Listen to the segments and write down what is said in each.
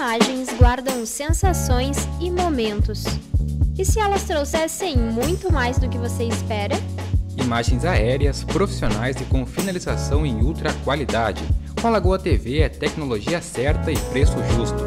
imagens guardam sensações e momentos. E se elas trouxessem muito mais do que você espera? Imagens aéreas, profissionais e com finalização em ultra qualidade. Com a Lagoa TV é tecnologia certa e preço justo.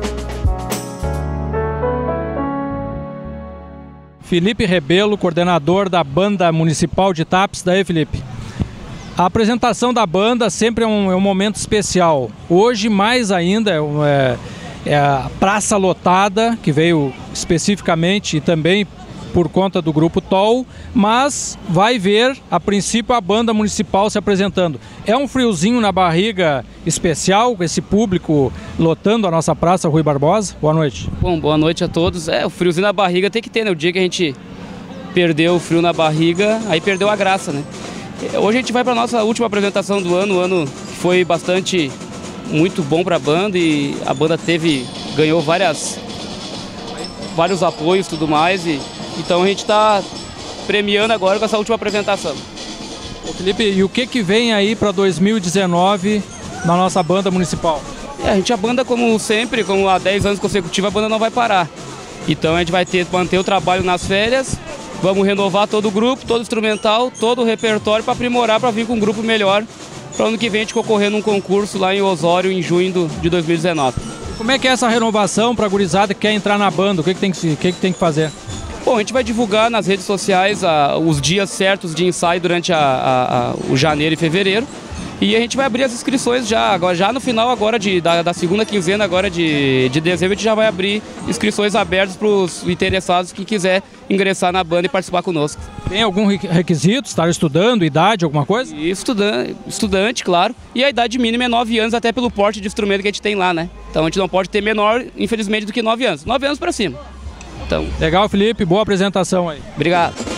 Felipe Rebelo, coordenador da Banda Municipal de Tapes. Daí, Felipe. A apresentação da banda sempre é um momento especial. Hoje, mais ainda, é a praça lotada, que veio especificamente e também por conta do Grupo TOL, mas vai ver, a princípio, a banda municipal se apresentando. É um friozinho na barriga especial, com esse público lotando a nossa praça Rui Barbosa? Boa noite. Bom, boa noite a todos. O friozinho na barriga tem que ter, né? O dia que a gente perdeu o frio na barriga, aí perdeu a graça, né? Hoje a gente vai para a nossa última apresentação do ano, que foi muito bom para a banda, e a banda ganhou vários apoios e tudo mais, então a gente está premiando agora com essa última apresentação. Ô Felipe, e o que vem aí para 2019 na nossa banda municipal? A banda, como sempre, como há 10 anos consecutivos, a banda não vai parar. Então a gente vai manter o trabalho nas férias, vamos renovar todo o grupo, todo o instrumental, todo o repertório para aprimorar, para vir com um grupo melhor, para ano que vem a gente concorrer num concurso lá em Osório em junho de 2019. Como é que é essa renovação para a gurizada que quer entrar na banda? O que tem que fazer? Bom, a gente vai divulgar nas redes sociais os dias certos de ensaio durante o janeiro e fevereiro. E a gente vai abrir as inscrições já no final agora da segunda quinzena agora de dezembro, a gente já vai abrir inscrições abertas para os interessados que quiser ingressar na banda e participar conosco. Tem algum requisito? Estar estudando, idade, alguma coisa? Estudante, claro. E a idade mínima é 9 anos, até pelo porte de instrumento que a gente tem lá, né? Então a gente não pode ter menor, infelizmente, do que 9 anos. 9 anos para cima. Então. Legal, Felipe. Boa apresentação aí. Obrigado.